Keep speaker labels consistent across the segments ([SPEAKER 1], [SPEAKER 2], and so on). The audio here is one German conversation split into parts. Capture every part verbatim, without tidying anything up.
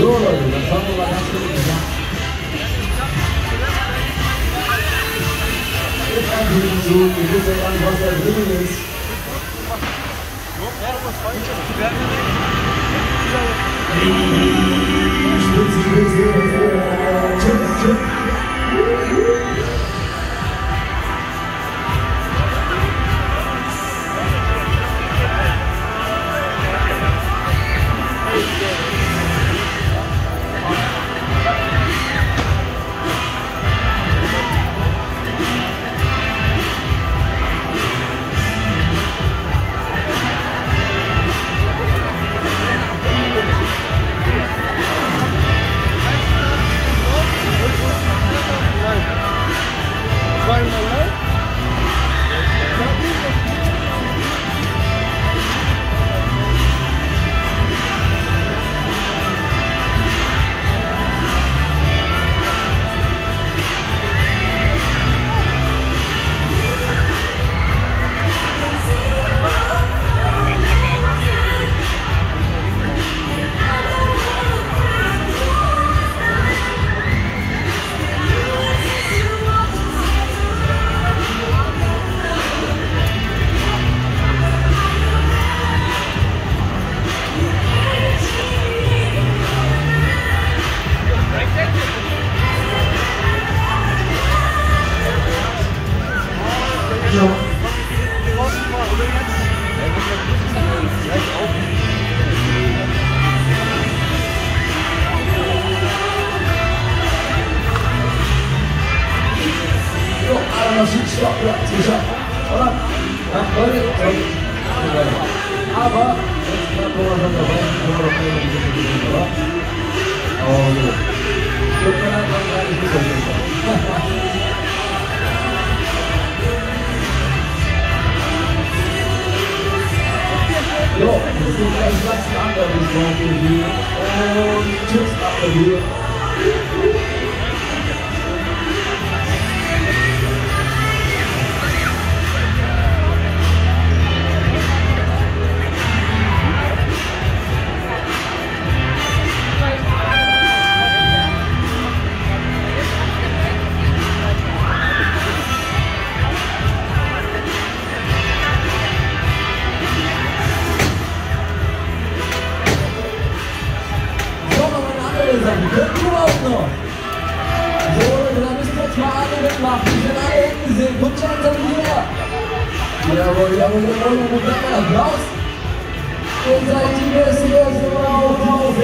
[SPEAKER 1] So Leute, dann fangen wir mal ganz kurz an. Jetzt anbieten zu, ihr wisst ja gar nicht, was da drin ist. Spitze, Spitze, Chips, Chips. Stopp, ja, sicher. Oder? Ja, Leute, aber jetzt kommen wir schon dabei, können wir doch mal ein bisschen gehen, oder? Oh, so. Tut mir leid, man kann nicht wissen. So, das sind gleich ganz andere Sorten hier. Und Chips ab hier. Könnt ihr auch noch? So, dann müsst ihr jetzt mal alle mitmachen. Ich bin alle hinten sehen. Kommt schon langsam hier. Jawohl, jawohl, jawohl. Und dann mal Applaus. Ihr seid die Beste, Beste. Auf, auf.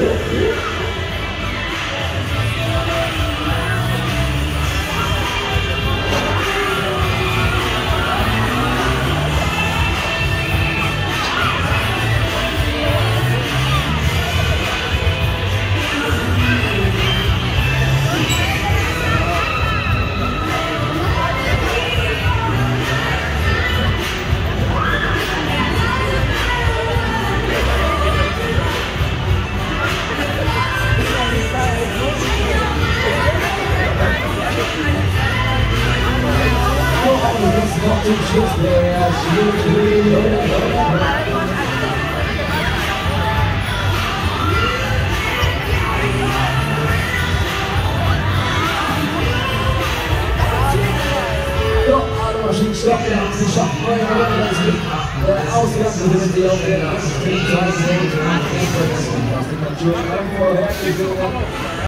[SPEAKER 1] Noch zum Schluss der Schluss. So, Adlermaschinen stoppen, sie schaffen neue Runde. Der Ausgang befindet sich auf der ersten Seite.